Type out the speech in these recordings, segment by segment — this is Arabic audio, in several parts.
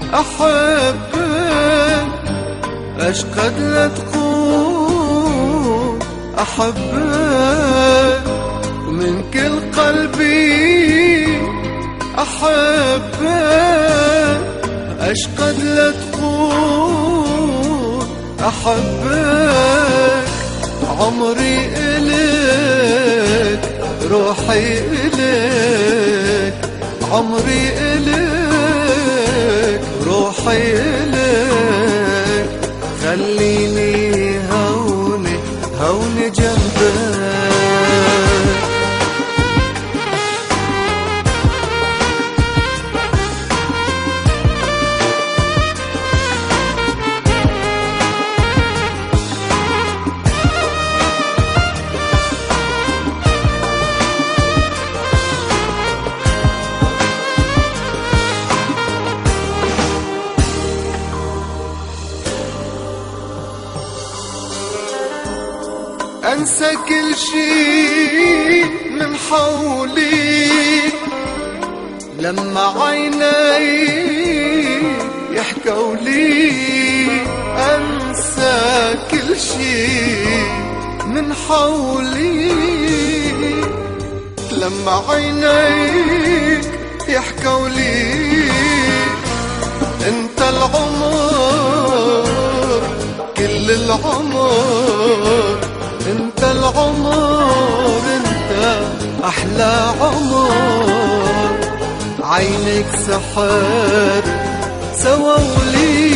أحبك أشقد لا تقول أحبك من كل قلبي. أحبك أشقد لا تقول أحبك. عمري إلك روحي إلك، عمري إلك روحي إلك. خليني هوني هوني جنبك. أنسى كل شي من حولي لما عيني يحكوا لي. أنسى كل شي من حولي لما عينيك يحكوا لي. انت العمر كل العمر، انت العمر انت احلى عمر. عينك سحر سوولي.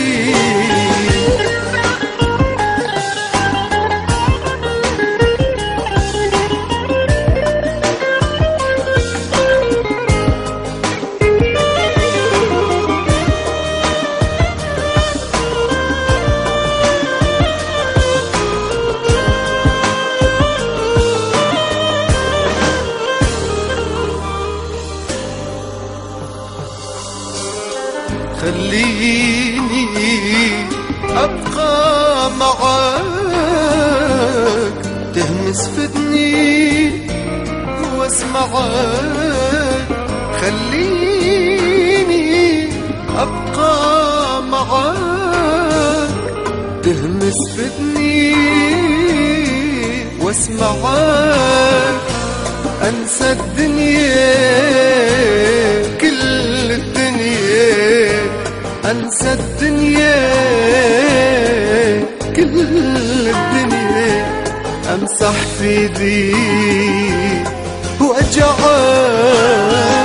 خليني أبقى معاك تهمس فدني واسمعك. خليني أبقى معاك تهمس فدني واسمعك. أنسى الدنيا كل الدنيا، أنسى الدنيا كل الدنيا. أمسح في ذي وجعك.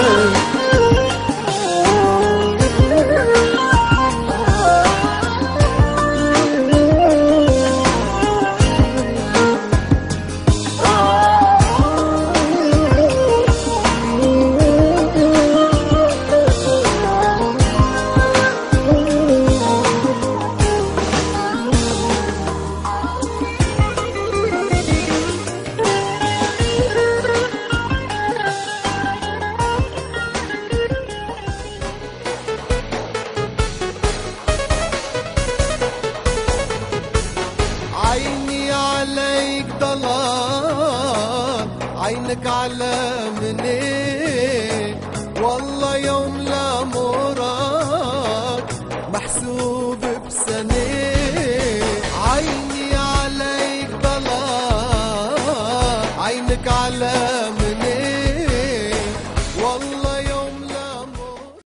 عيني عليك ضلال، عينك على منين. والله يوم لا مراد محسوب بسنين. عيني عليك ضلال، عينك على